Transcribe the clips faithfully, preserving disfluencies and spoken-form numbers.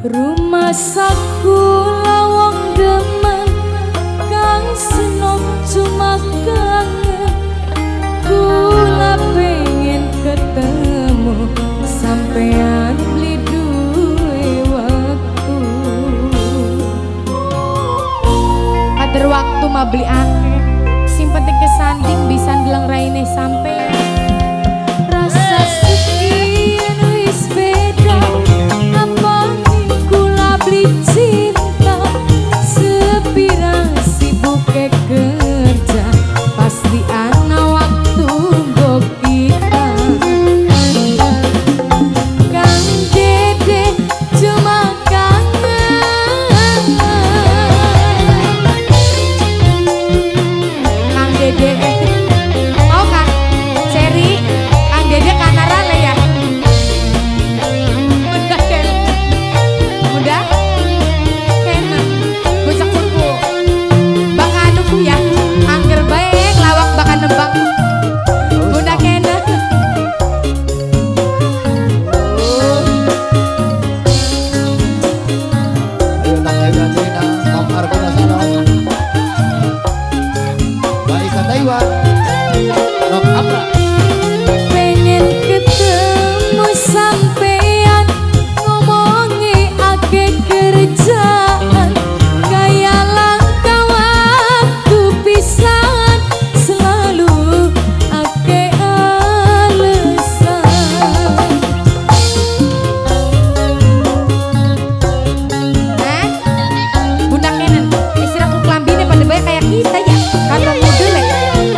Rumah saku lawang demen kang senok cuma kangen. Kula pengen ketemu sampean beli duwe waktu. Kader waktu mah beli akeh, sing penting kesanding bisa ndeleng raine sampean. Rasa sekian wis beda, apa kula beli cinta. Sepira sibuk kerja, pasti ana waktu go kita. Kang Dede cuma kangen. Kang Dede mau kan Cherry, Kang Dede kanarale ya. Mudah kan, mudah kena bocah kuku bang anu ya, angger baik lawak bakal nembang mudah kena. Ayo tak ayo Cina, Mam Argona sana. Baik Taiwan, Nok Abra. Pengen ketemu sampean, ngomongi ake kerjaan. Gaya langkah waktu pisan, selalu ake alasan. Eh, bunda Kenan, istirahat ku kelambine pada baik kayak kita ya, karena mudel ya.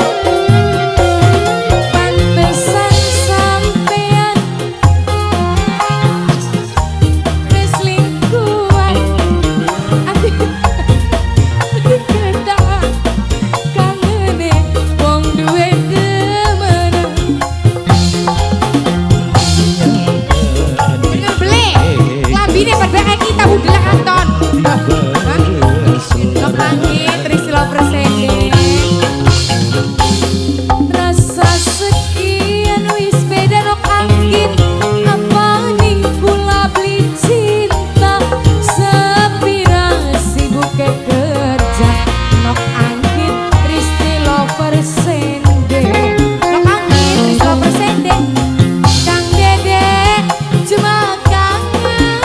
Pantesan sampean wis lingkuhan. Ati kedah kangene wong duwe demenan. Bener beli kelambine pada baik kayak kita budel kanton. Nok langit Trisilo Persende. Rasa sekian wis beda nok angin, apa ning kula beli cinta. Sepira sibuk kerja, nok angin Trisilo Persende. Nok angin Trisilo Persende. Kang Dede cuma kangen.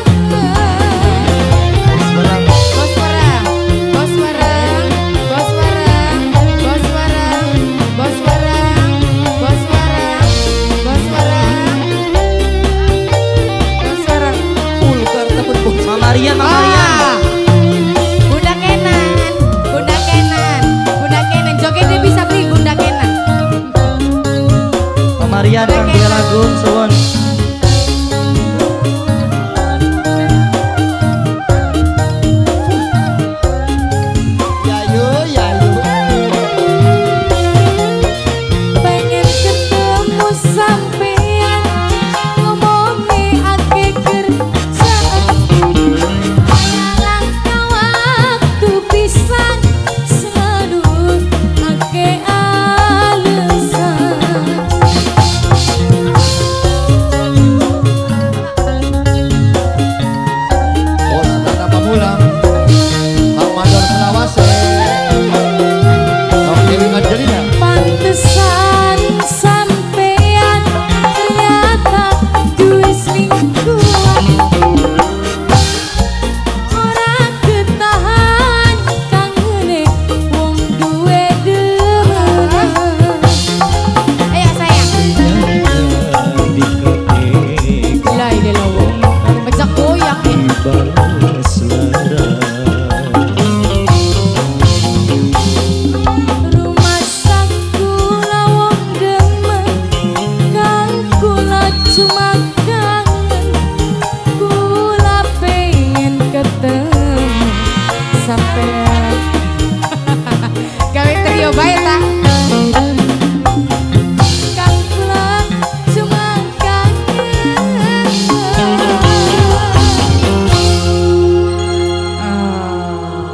Bos warang, bos warang, bos warang, bos warang, bos warang, bos warang, bos warang, bos warang. Ulgar temen bos. Mamarian,